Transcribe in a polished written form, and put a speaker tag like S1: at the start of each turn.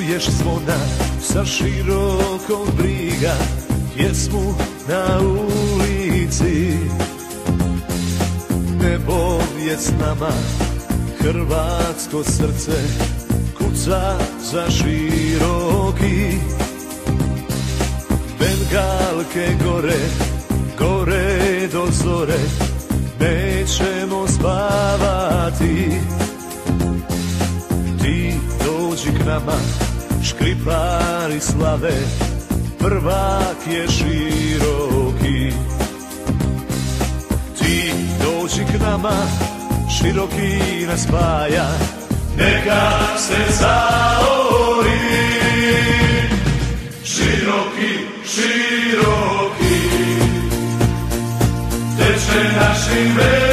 S1: čuješ zvona sa širokog briga, pjesmu na ulici. Nebo je s nama, hrvatsko srce kuca za široki. Bengalke gore, gore do zore, nećemo spavati. Ti dođi k nama, škripari slave, prvak je široki. Ti dođi k nama, široki nas spaja, neka se zaori. Široki, široki, teče našim